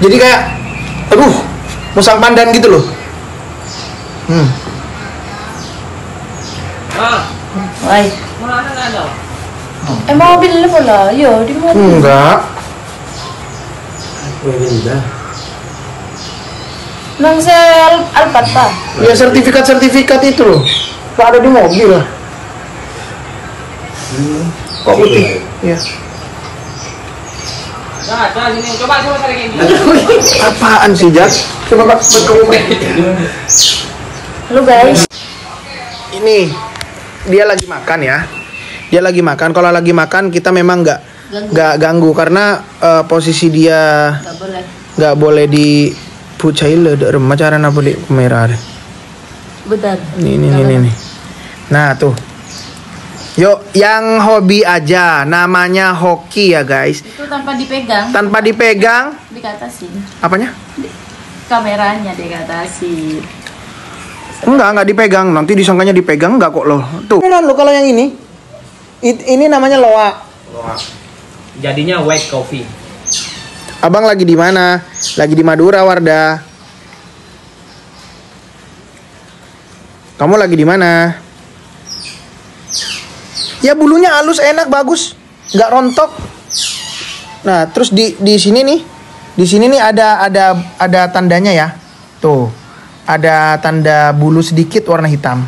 Jadi kayak, aduh, musang pandan gitu loh. Ay. Mau bili pala? Yo, di mo. Enggak. Nang sel Alphard pa. Ya sertifikat itu loh. Kok ada di mobil lah. Kok putih? Iya. Coba cari gini. Apaan sih, Jack? Coba Pak, Halo guys. Ini dia lagi makan ya. Dia lagi makan. Kalau lagi makan kita memang nggak ganggu karena posisi dia nggak boleh di pucail ada remaja apa di kamera. Bentar. Nih. Nah tuh. Yuk, yang hobi aja, namanya hoki ya guys. Itu tanpa dipegang. Tanpa dipegang. Dikatasin. Apanya? Kameranya dikatasin. Enggak dipegang. Nanti disangkanya dipegang enggak kok loh. Tuh. Lo kalau yang ini, ini namanya loa. Jadinya white coffee. Abang lagi di mana? Lagi di Madura, Wardah. Kamu lagi di mana? Ya bulunya halus, enak, bagus, nggak rontok. Nah, terus di sini nih ada tandanya ya. Tuh, ada tanda bulu sedikit warna hitam.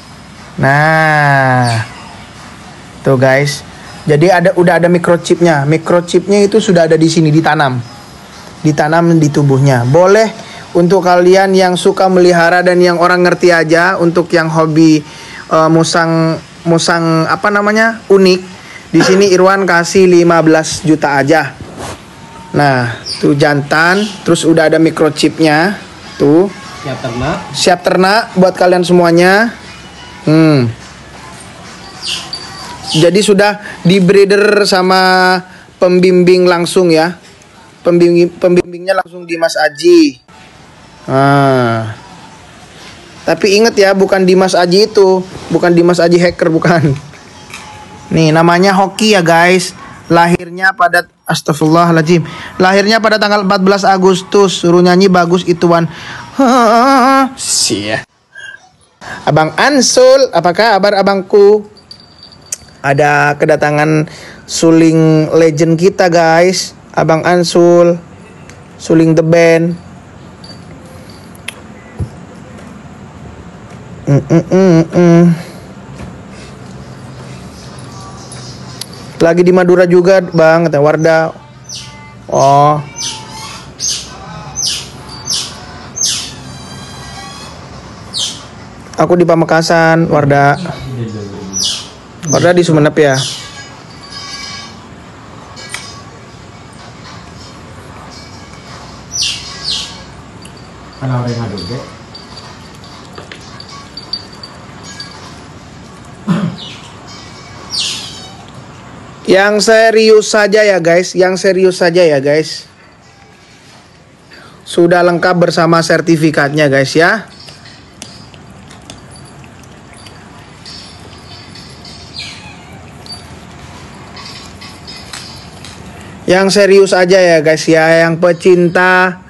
Nah, tuh guys. Jadi udah ada microchipnya. Microchipnya itu sudah ada di sini, ditanam di tubuhnya. Boleh untuk kalian yang suka melihara dan yang orang ngerti aja, untuk yang hobi musang apa namanya unik, di sini Irwan kasih 15 juta aja. Nah tuh jantan, terus udah ada microchipnya tuh, siap ternak buat kalian semuanya. Jadi sudah di breeder sama pembimbing langsung ya, pembimbingnya langsung di Mas Aji. Tapi inget ya, bukan Dimas Aji itu, bukan Dimas Aji hacker, bukan. Nih namanya Hoki ya guys. Lahirnya pada astagfirullahaladzim. Lahirnya pada tanggal 14 Agustus. Suruh nyanyi bagus ituan. Sia. Abang Ansul, apa kabar abangku? Ada kedatangan suling legend kita guys, Abang Ansul, suling the band. Lagi di Madura juga bang, kata Wardah. Oh, aku di Pamekasan, Wardah. Wardah di Sumenep ya. Kalau orang ngadu deh. Yang serius saja ya guys, yang serius saja ya guys. Sudah lengkap bersama sertifikatnya guys ya. Yang serius aja ya guys ya, yang pecinta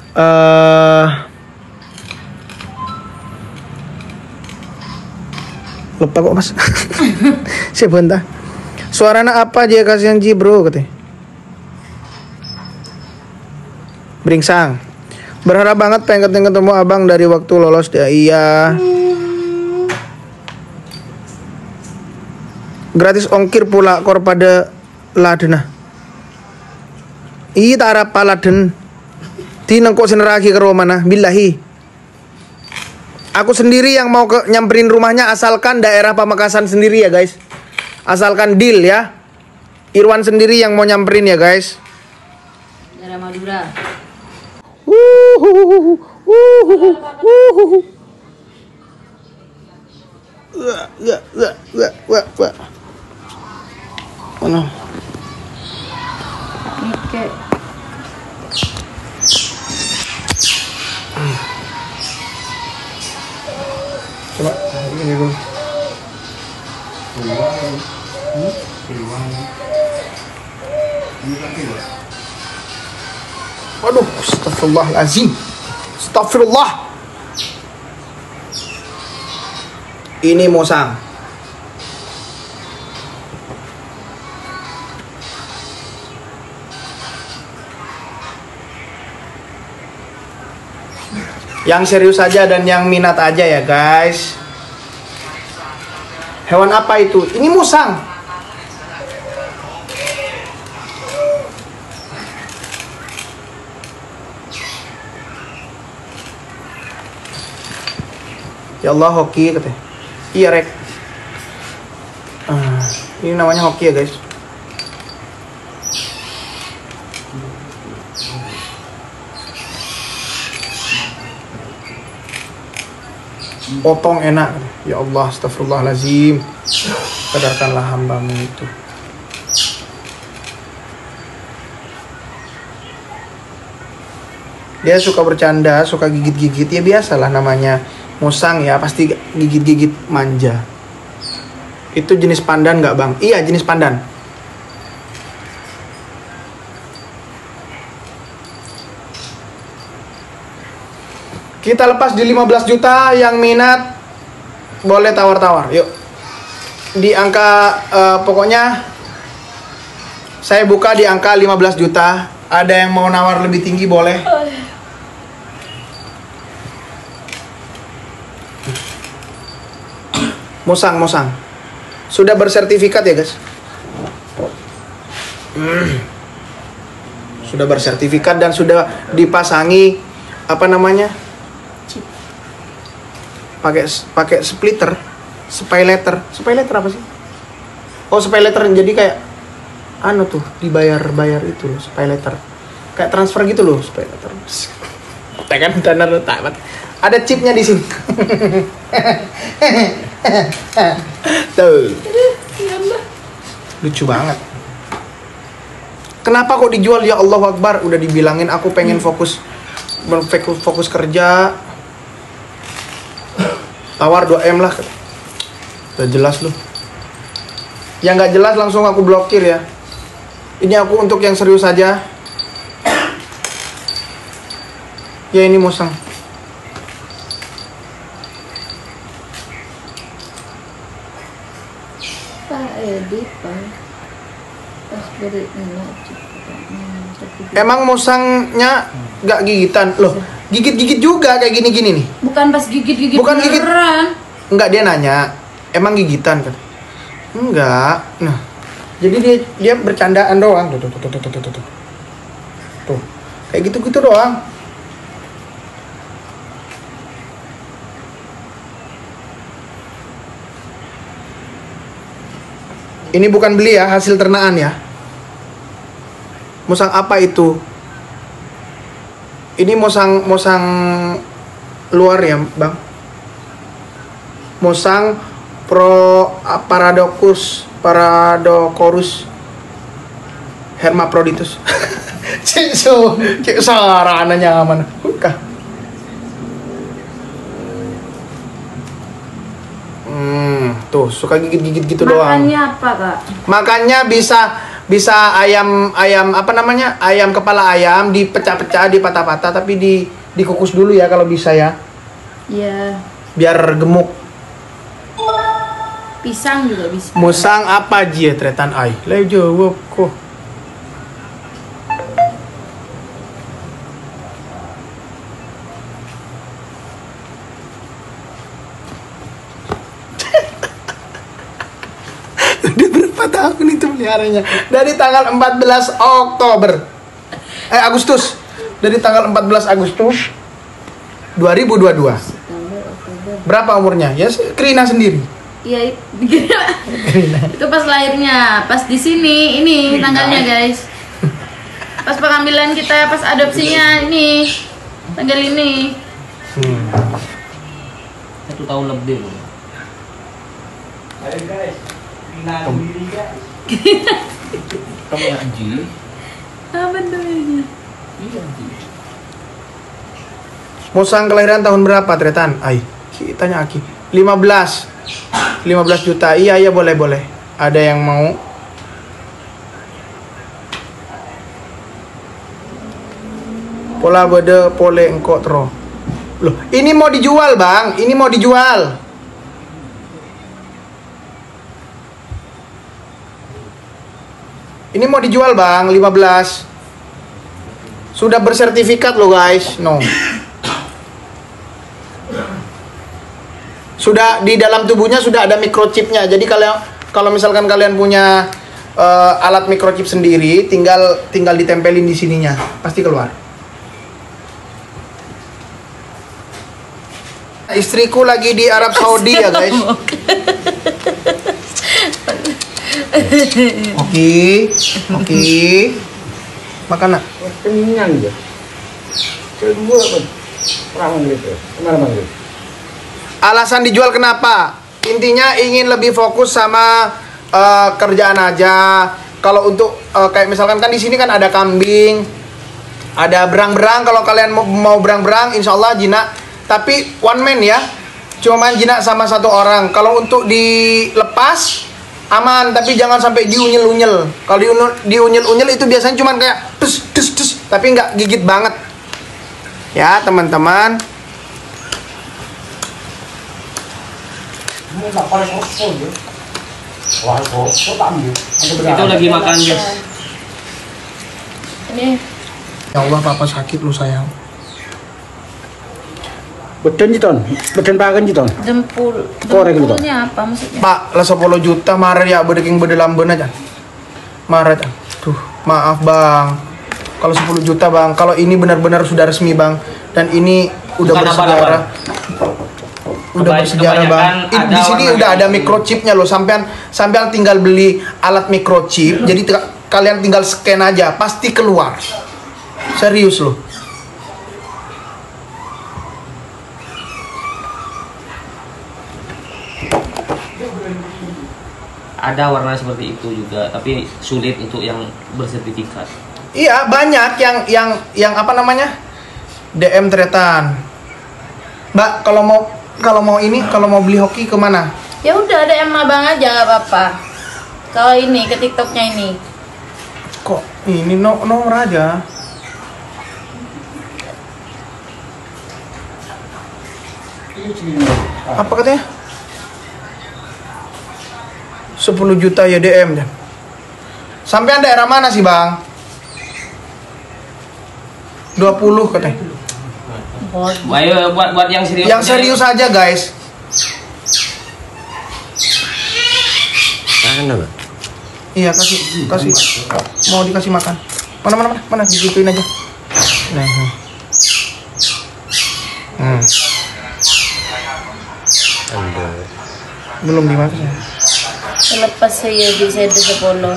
lupa kok mas. Sebentar. Suaranya apa aja kasihan Ji bro katanya. Bringsang. Berharap banget pengen ketemu abang dari waktu lolos dia. Iya. Gratis ongkir pula kor pada ladena. Iya tak harap paladen. Tinang kok seneragi ke rumah nah. Billahi. Aku sendiri yang mau nyamperin rumahnya, asalkan daerah Pamekasan sendiri ya guys. Asalkan deal ya. Irwan sendiri yang mau nyamperin ya guys. Daerah Madura. Mana? Oke. Coba ini dulu. Waduh, astagfirullahalazim. Astagfirullah. Ini musang. Yang serius aja dan yang minat aja ya guys. Hewan apa itu? Ini musang. Ya Allah, hoki katanya. Iya rek. Ini namanya hoki ya guys. Potong enak. Ya Allah, astagfirullahalazim. Sadarkanlah hambamu itu. Dia suka bercanda, suka gigit-gigit. Ya biasalah namanya musang ya, pasti gigit-gigit manja. Itu jenis pandan nggak bang? Iya, jenis pandan. Kita lepas di 15 juta, yang minat boleh tawar-tawar. Yuk. Di angka pokoknya saya buka di angka 15 juta. Ada yang mau nawar lebih tinggi boleh. Musang. Sudah bersertifikat ya guys. Sudah bersertifikat dan sudah dipasangi apa namanya? Pakai splitter, spyletter apa sih? Oh, spyletter, jadi kayak anu tuh dibayar itu loh, spyletter. Kayak transfer gitu loh, spyletter. Tekan tanah letak. Ada chipnya di sini. Tuh. Lucu banget. Kenapa kok dijual ya Allahu Akbar? Udah dibilangin aku pengen fokus kerja. Tawar 2M lah. Udah jelas loh. Yang nggak jelas langsung aku blokir ya. Ini aku untuk yang serius aja. Ya ini musang. Emang musangnya nggak gigitan loh? Gigit-gigit juga kayak gini-gini nih. Bukan pas gigit-gigit. Bukan gigit. Beneran. Enggak, dia nanya. Emang gigitan kan? Enggak. Nah, jadi dia bercandaan doang. Tuh. Kayak gitu-gitu doang. Ini bukan beli ya, hasil ternaan ya. Musang apa itu? Ini musang luar ya, Bang. Musang Paradocorus hermaphroditus. Cek sarananya aman. Bukan. Tuh, suka gigit-gigit gitu doang. Makannya apa, Kak? Makannya bisa ayam apa namanya? Ayam, kepala ayam dipecah-pecah, dipatah-patah, tapi dikukus dulu ya kalau bisa ya. Iya. Biar gemuk. Pisang juga bisa. Musang apa jia tretan ai? Lah jawab kok. Udah berapa tahun itu peliharanya? Dari tanggal 14 Oktober. Agustus. Dari tanggal 14 Agustus 2022. Berapa umurnya? Ya Krina sendiri. Iya, itu pas lahirnya, pas di sini, ini tanggalnya guys. Pas pengambilan kita, pas adopsinya ini, tanggal ini. 1 tahun lebih loh. Ayo guys, kenalin diri guys. Kamu yang Anji? Apa namanya? Iya Anji. Musang kelahiran tahun berapa Tretan? Ai, tanya Aki. 15 juta. Iya boleh. Ada yang mau? Pola bede pole engkau tro. Loh, ini mau dijual, Bang. Ini mau dijual. Ini mau dijual, Bang, 15. Sudah bersertifikat loh, guys. No. Sudah di dalam tubuhnya sudah ada microchipnya. Jadi kalau misalkan kalian punya alat microchip sendiri, tinggal ditempelin di sininya, pasti keluar. Istriku lagi di Arab Saudi ya, guys. Oke. Makan nak. Kenyang ya. Kedua apa? Perawan gitu. Kemana-mana gitu. Alasan dijual kenapa? Intinya ingin lebih fokus sama kerjaan aja. Kalau untuk kayak misalkan kan di sini kan ada kambing, ada berang-berang. Kalau kalian mau berang-berang, insya Allah jinak. Tapi one man ya, cuma main jinak sama satu orang. Kalau untuk dilepas aman, tapi jangan sampai diunyel-unyel. Kalau diunyel-unyel itu biasanya cuma kayak tus, tapi nggak gigit banget. Ya teman-teman. Itu lagi makan guys. Ini Ya Allah, papa sakit lu sayang. Beden jiton, beden pakan jiton. jempolnya apa maksudnya? Pak, lah 10 juta marah ya bedeking bedelamben aja. Marah aja. Tuh, maaf Bang. Kalau 10 juta Bang, kalau ini benar-benar sudah resmi Bang, dan ini udah Bukan bersejarah. Udah bersejarah Bang. Di sini udah ada microchipnya loh. Sampean tinggal beli alat microchip. Jadi kalian tinggal scan aja, pasti keluar. Serius loh. Ada warna seperti itu juga, tapi sulit untuk yang bersertifikat. Iya, banyak yang apa namanya? DM tretan. Mbak, kalau mau beli hoki kemana? Ya udah ada yang abang aja nggak apa-apa. Kalau ini ke TikToknya ini. Kok ini nomor aja? Apa katanya? 10 juta ya DM ya. Sampai daerah mana sih Bang? 20 katanya. Ayo buat yang serius. Yang serius aja guys. Iya kasih. Mau dikasih makan. Mana digituin aja. Nah. Belum dimakan. Lepas saya bisa ada 10.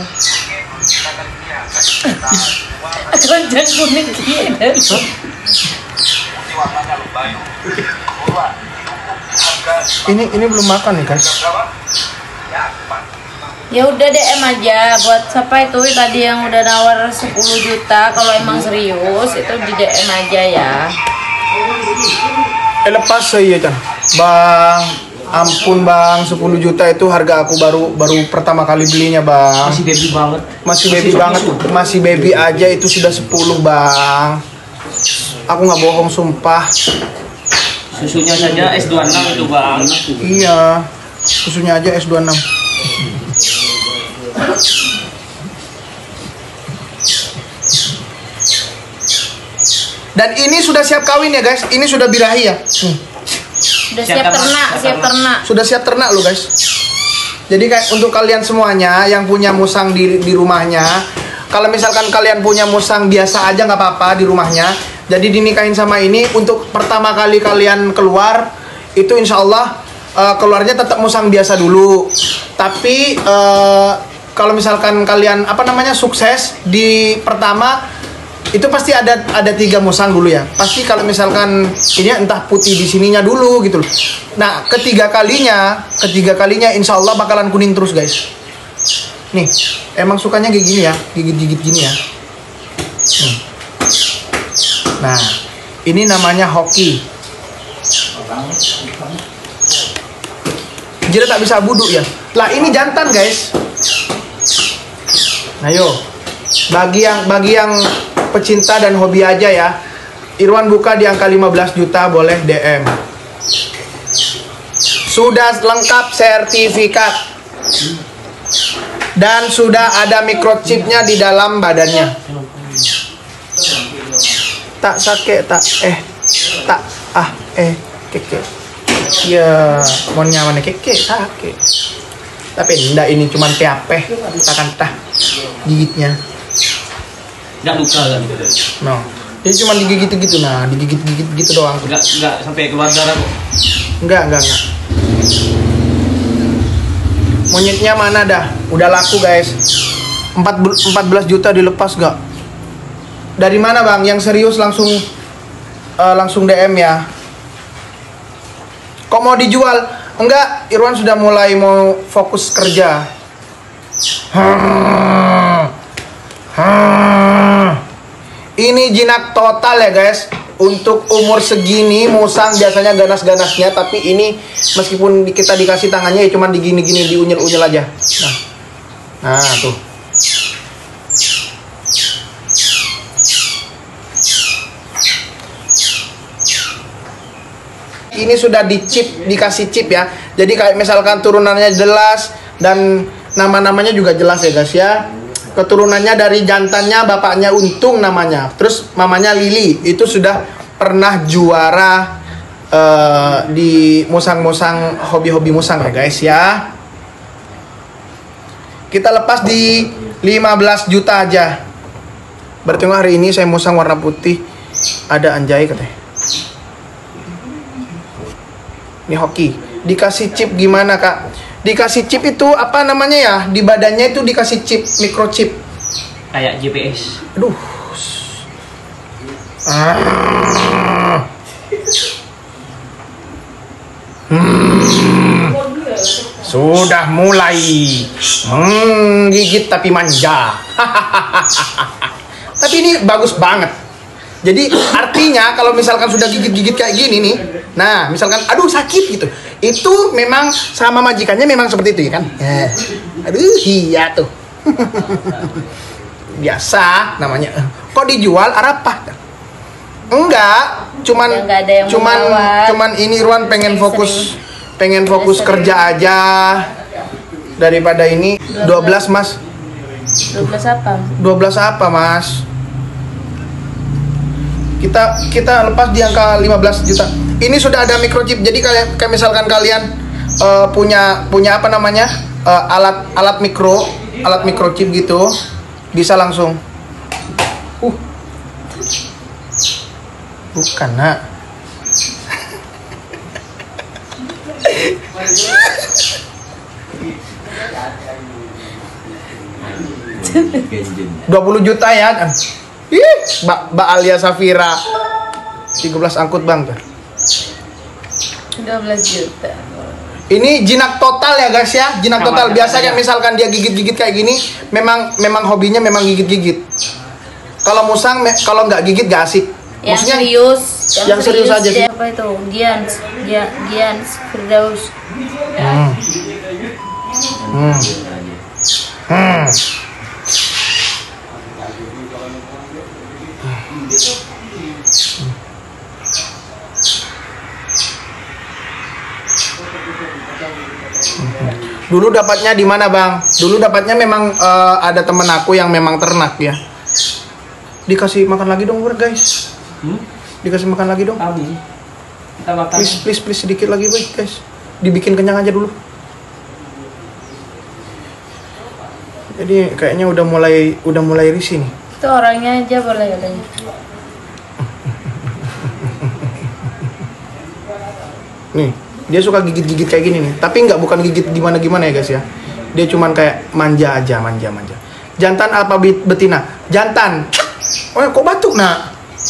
Keranjang kuning dia. Ini belum makan nih guys. Ya udah DM aja buat siapa itu tadi yang udah nawar 10 juta. Kalau emang serius itu di DM aja ya. Lepas saya kan. Bang, ampun Bang, 10 juta itu harga aku baru pertama kali belinya Bang. Masih baby banget. Masih baby banget. Masih baby aja itu sudah 10 Bang. Aku nggak bohong sumpah. Susunya saja S26 itu Bang. Iya, susunya aja S26. Dan ini sudah siap kawin ya guys. Ini sudah birahi ya. Udah siap ternak. Sudah siap ternak lo guys. Jadi kayak untuk kalian semuanya yang punya musang di rumahnya, kalau misalkan kalian punya musang biasa aja nggak apa-apa di rumahnya. Jadi dinikahin sama ini untuk pertama kali kalian keluar itu insya Allah keluarnya tetap musang biasa dulu. Tapi kalau misalkan kalian sukses di pertama itu pasti ada 3 musang dulu ya. Pasti kalau misalkan ini entah putih di sininya dulu gitu loh. Nah ketiga kalinya insya Allah bakalan kuning terus guys. Nih emang sukanya kayak gini ya, gigit-gigit gini ya. Nah ini namanya hoki. Jadi tak bisa buduk ya. Lah ini jantan guys. Nah yo, bagi yang pecinta dan hobi aja ya. Irwan buka di angka 15 juta, boleh DM. Sudah lengkap sertifikat. Dan sudah ada microchipnya di dalam badannya. Tak sakit tak tak keke. Ya, mau nyaman keke sakit. Tapi enggak, ini cuman PAP, takkan tah gigitnya. Nggak luka kan? No. Ini cuma digigit gitu, nah, digigit-gigit gitu doang. Nggak sampai keluar darah kok. Enggak. Monyetnya mana dah? Udah laku guys. 14 juta dilepas gak? Dari mana bang? Yang serius langsung DM ya. Kok mau dijual? Enggak, Irwan sudah mulai mau fokus kerja. Ini jinak total ya guys. Untuk umur segini musang biasanya ganas-ganasnya, tapi ini meskipun kita dikasih tangannya ya cuman digini-gini, diunyel-unyel aja. Nah tuh. Ini sudah dikasih chip ya. Jadi kayak misalkan turunannya jelas dan nama-namanya juga jelas ya guys ya. Keturunannya dari jantannya bapaknya Untung namanya. Terus mamanya Lili. Itu sudah pernah juara di musang-musang, hobi-hobi musang ya guys ya. Kita lepas di 15 juta aja. Berarti hari ini saya musang warna putih. Ada anjay katanya. Ini hoki. Dikasih chip gimana kak? Dikasih chip itu apa namanya ya? Di badannya itu dikasih chip, microchip. Kayak GPS. Aduh. Sudah mulai menggigit tapi manja. Tapi ini bagus banget. Jadi artinya kalau misalkan sudah gigit-gigit kayak gini nih, nah misalkan aduh sakit gitu, itu memang sama majikannya memang seperti itu ya kan? Aduh iya tuh. Biasa namanya. Kok dijual Arapah? Enggak, cuman ini Irwan pengen fokus kerja aja daripada ini. 12 mas. 12 apa? 12 apa mas? Kita lepas di angka 15 juta. Ini sudah ada microchip. Jadi kayak misalkan kalian punya apa namanya? Alat microchip gitu, bisa langsung. Bukan nak. $20 juta ya kan? Ih, Mbak Alia Safira 13 angkut bang tuh. 12 juta. Ini jinak total ya guys ya, jinak total. Biasa kayak misalkan dia gigit-gigit kayak gini, memang hobinya memang gigit-gigit. Kalau musang kalau nggak gigit gak asik. Yang Maksudnya, serius aja sih. Apa itu? Gians Firdaus. Dulu dapatnya di mana bang? Dulu dapatnya memang ada temen aku yang memang ternak ya. Dikasih makan lagi dong guys. Dikasih makan lagi dong. Kita makan. Please sedikit lagi guys. Dibikin kenyang aja dulu. Jadi kayaknya udah mulai risih nih. Itu orangnya aja boleh katanya. Nih, dia suka gigit-gigit kayak gini nih. Tapi bukan gigit gimana-gimana ya guys ya. Dia cuman kayak manja aja, manja. Jantan apa betina? Jantan. Oh, kok batuk nak?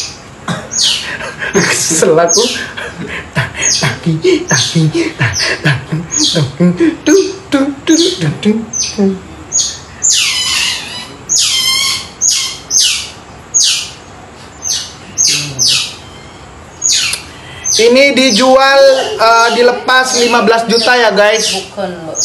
Kesel aku. Ini dijual dilepas 15 juta ya guys. Bukan loh.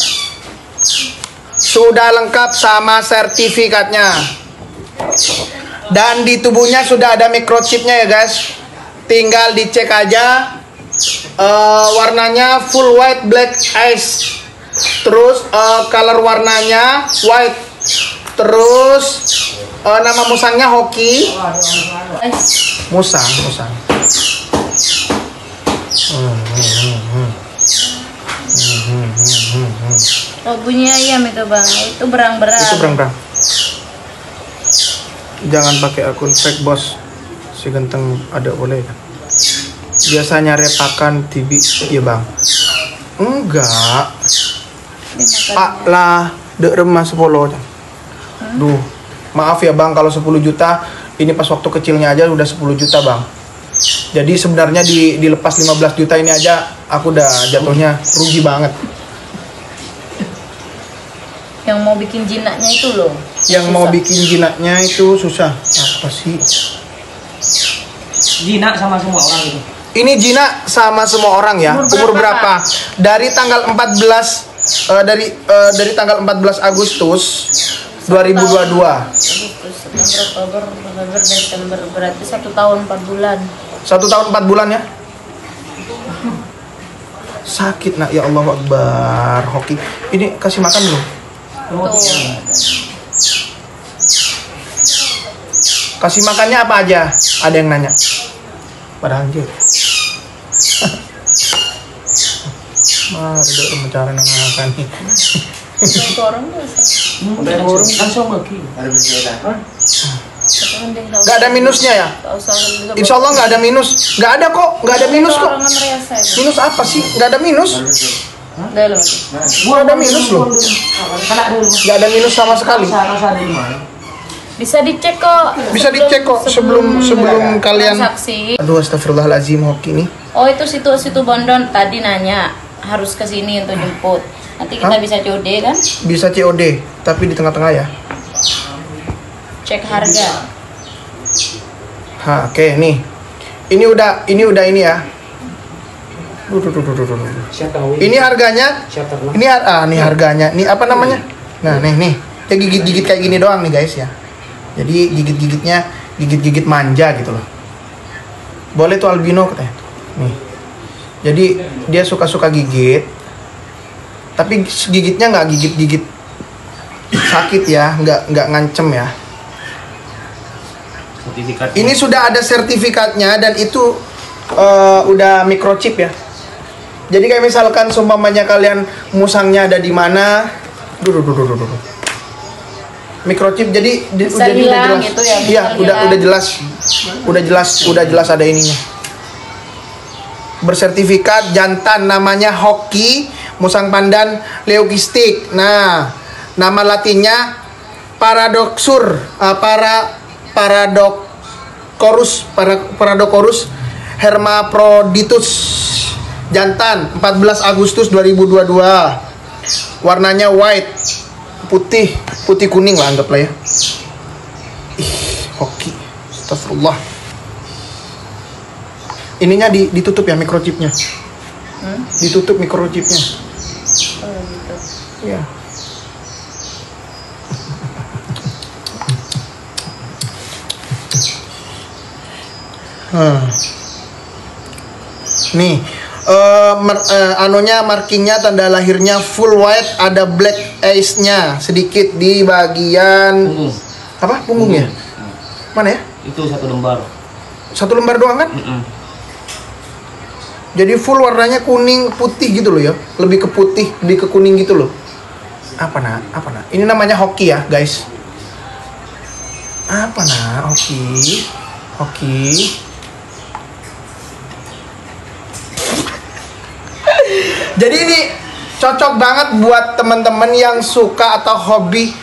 Sudah lengkap sama sertifikatnya. Dan di tubuhnya sudah ada microchipnya ya guys. tinggal dicek aja. Warnanya full white black eyes. Terus color warnanya white. Terus nama musangnya Hoki. Musang. Oh, bunyi ayam itu bang, itu berang-berang. Itu berang-berang. Jangan pakai akun fake bos. Si ganteng ada boleh kan? Biasanya repakan TV ya bang. Enggak. Lah, dek remah 10. Duh, maaf ya bang kalau 10 juta. Ini pas waktu kecilnya aja udah 10 juta bang. Jadi sebenarnya dilepas 15 juta ini aja aku udah jatuhnya rugi banget. Yang mau bikin jinaknya itu loh. Yang susah. mau bikin jinaknya itu susah. Apa sih? Jinak sama semua orang itu. Ini jinak sama semua orang ya. Umur berapa? Dari tanggal 14 dari tanggal 14 Agustus 2022. Agustus, September, Oktober, November, Desember, berarti 1 tahun 4 bulan. 1 tahun 4 bulan ya. Sakit nak, ya Allah Akbar. Hoki. Ini kasih makan belum? Tuh. Kasih makannya apa aja? Ada yang nanya. Padahal anjir. Mari dok mencari makan nih. Itu orang biasa. Langsung lagi. Gak ada minusnya ya? Insya Allah nggak ada minus. Nggak ada kok, nggak ada minus kok. Minus apa sih? Nggak ada minus. Dalam. Nggak ada minus loh. Nggak ada minus sama sekali. Bisa dicek kok. Bisa dicek kok sebelum kalian. Transaksi. Aduh, astagfirullahaladzim Hoki nih. Oh itu situ Bondon tadi nanya harus ke sini untuk jemput. Nanti kita bisa COD kan? Bisa COD, tapi di tengah-tengah ya. Cek harga. Oke, nih. Ini udah ini ya. Duh. Ini harganya. Ini harganya. Nih apa namanya? Nah, nih. Ya gigit-gigit kayak gini doang nih guys ya. Jadi gigit-gigit manja gitu loh. Boleh tuh albino katanya. Nih. Jadi dia suka-suka gigit. Tapi gigitnya nggak gigit sakit ya, nggak ngancem ya. Sertifikat. Ini sudah ada sertifikatnya dan itu udah microchip ya. Jadi kayak misalkan seumpamanya kalian musangnya ada di mana, duh. Microchip jadi Bisa udah hilang jelas. gitu ya, bisa Iya, hilang. udah jelas ada ininya. Bersertifikat jantan namanya Hoki, musang pandan leukistik. Nah, nama latinnya Paradocorus hermaphroditus. Jantan 14 Agustus 2022. Warnanya white, putih kuning lah anggaplah ya. Hoki. Astagfirullah. Ininya ditutup ya microchipnya. Ditutup microchipnya. Oh gitu. Iya. Nih, markingnya tanda lahirnya full white, ada black eyes-nya sedikit di bagian Punggung. apa? Punggungnya. Mana ya? Itu 1 lembar. 1 lembar doang kan? Jadi full warnanya kuning putih gitu loh ya. Lebih ke putih, lebih ke kuning gitu loh. Apa nak? Ini namanya Hoki ya, guys. Apa nak? Hoki. Jadi ini cocok banget buat teman-teman yang suka atau hobi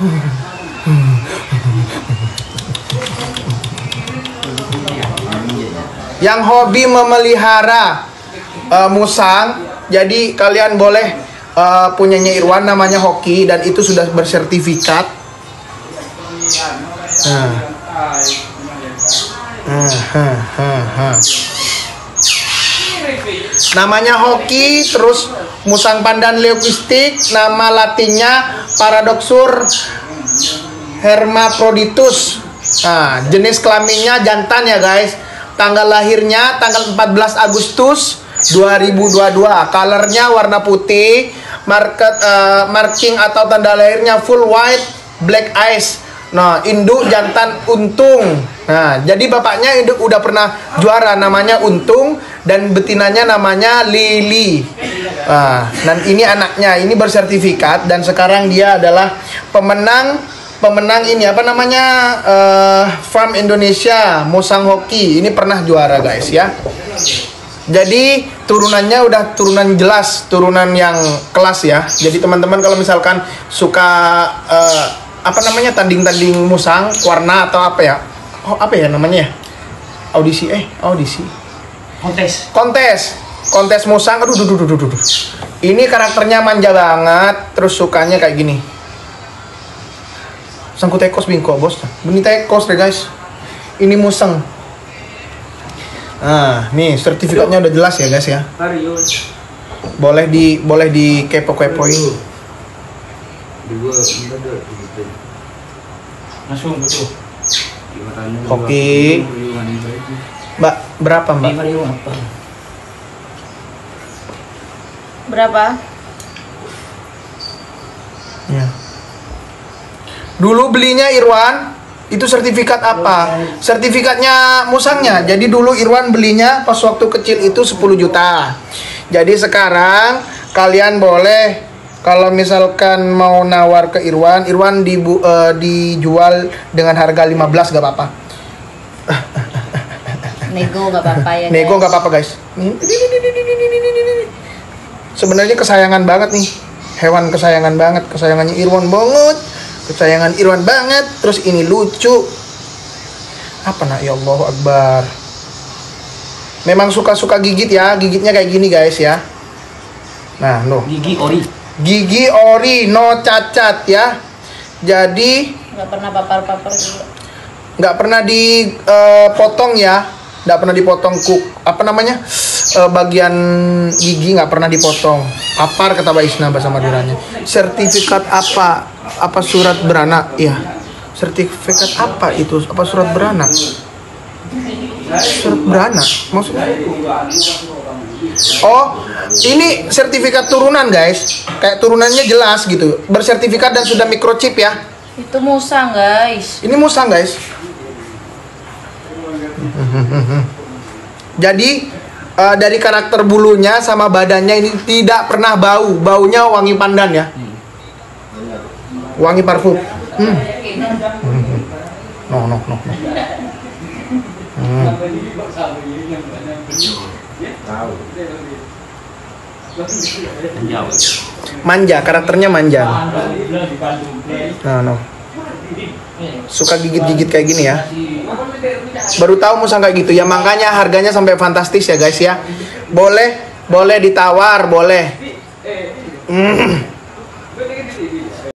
memelihara musang. Jadi kalian boleh punyanya Irwan namanya Hoki dan itu sudah bersertifikat. Namanya Hoki, terus musang pandan leukistik, nama latinnya Paradoxurus hermaphroditus. Nah, jenis kelaminnya jantan ya guys. Tanggal lahirnya tanggal 14 Agustus 2022. Colornya warna putih. Marking atau tanda lahirnya full white, black eyes. Nah, induk jantan Untung. Nah, jadi bapaknya induk udah pernah juara, namanya Untung, dan betinanya namanya Lili. Nah, dan ini anaknya, ini bersertifikat, dan sekarang dia adalah pemenang ini apa namanya, Farm Indonesia Musang Hoki. Ini pernah juara guys ya. Jadi turunannya udah turunan jelas, turunan yang kelas ya. Jadi teman-teman kalau misalkan suka apa namanya, tanding-tanding musang warna atau apa ya? Oh, apa ya namanya? Audisi kontes musang. Aduh. Ini karakternya manja banget, terus sukanya kayak gini. Sangku tekos bingko bos. Ini tekos deh guys. Ini musang. Nah, nih sertifikatnya udah jelas ya guys ya. Boleh di kepo-kepoin. Langsung betul. Hoki. Mbak, berapa Mbak? Berapa? Ya. Dulu belinya Irwan itu sertifikat apa? Sertifikatnya musangnya. Jadi dulu Irwan belinya pas waktu kecil itu 10 juta. Jadi sekarang kalian boleh, kalau misalkan mau nawar ke Irwan dijual dengan harga 15 gak apa-apa. Nego gak apa-apa ya. Nego gak apa-apa guys. Sebenarnya kesayangan banget nih. Hewan kesayangan banget, kesayangannya Irwan banget. Kesayangan Irwan banget. Terus ini lucu. Apa nak, ya Allah Akbar. Memang suka-suka gigit ya. Gigitnya kayak gini guys ya. Nah loh, gigi ori, no cacat ya. Jadi Gak pernah papar-papar juga. nggak pernah dipotong ya. Nggak pernah dipotong bagian gigi nggak pernah dipotong. Papar kata Mbak Isna bahasa Maduranya. Sertifikat apa? Apa surat beranak? Ya. Sertifikat apa itu? Apa surat beranak? Surat beranak maksudnya? Oh, ini sertifikat turunan guys. Kayak turunannya jelas gitu. Bersertifikat dan sudah microchip ya. Itu musang guys. Ini musang guys. Jadi dari karakter bulunya sama badannya ini tidak pernah bau. Baunya wangi pandan ya. Wangi parfum. No. Manja, karakternya manja. No. Suka gigit-gigit kayak gini ya. Baru tahu musang kayak gitu ya, makanya harganya sampai fantastis ya guys ya. Boleh ditawar, boleh.